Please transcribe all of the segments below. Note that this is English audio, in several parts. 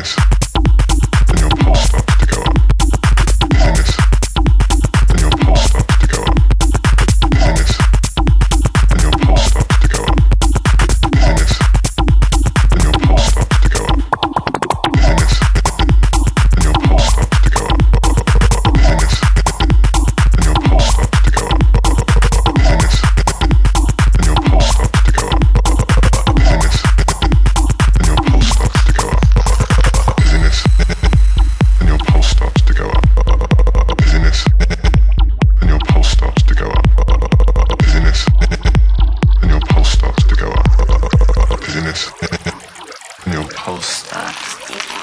this, then your pulse starts to go up. Isn't this, then your pulse starts to go up. Isn't this, then your pulse starts to go up. Isn't this, then your pulse starts to go up. Isn't this, then your pulse starts to go up. Isn't this, then your pulse starts to go up. Isn't this, then your pulse starts to go up. Isn't this, then your pulse starts to go up. Isn't this, then your pulse starts to go up. Isn't this, then your pulse starts to go up. Isn't this, then your pulse starts to go up. Isn't this, then your pulse starts to go up.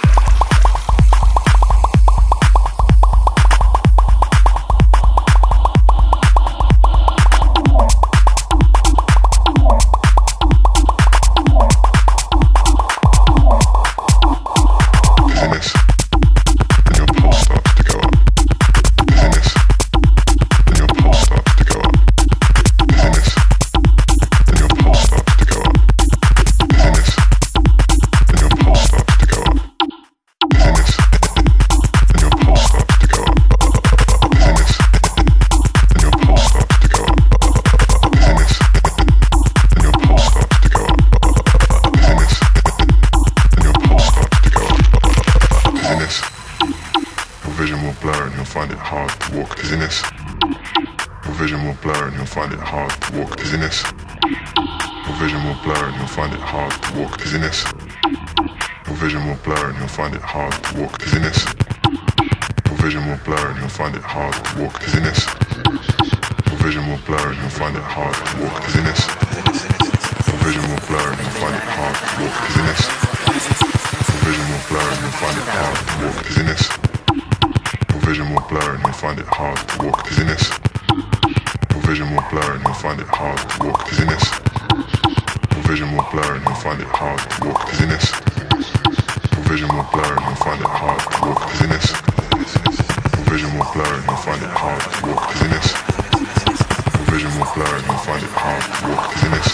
Find it hard to walk, dizziness. Your vision will blur and you'll find it hard to walk, dizziness. Your vision will blur and you'll find it hard to walk, dizziness. Your vision will blur and you'll find it hard to walk, dizziness. Your vision will blur and you'll find it hard to walk, dizziness. Your vision will blur and you'll find it hard to walk, dizziness. Your vision will blur and you'll find it hard to walk, dizziness. Your vision will blur and you'll find it hard to walk, dizziness. Your vision will blur and you'll find it hard to walk, dizziness. Your vision will blur and you'll find it hard to walk, dizziness. Your vision will blur and you'll find it hard to walk, dizziness. Your vision will blur and you'll find it hard to walk, dizziness. Your vision will blur and you'll find it hard to walk, dizziness. Your vision will blur and you'll find it hard to walk, dizziness.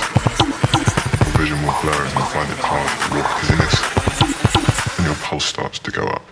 Your vision will blur and you'll find it hard to walk, dizziness. And your pulse starts to go up.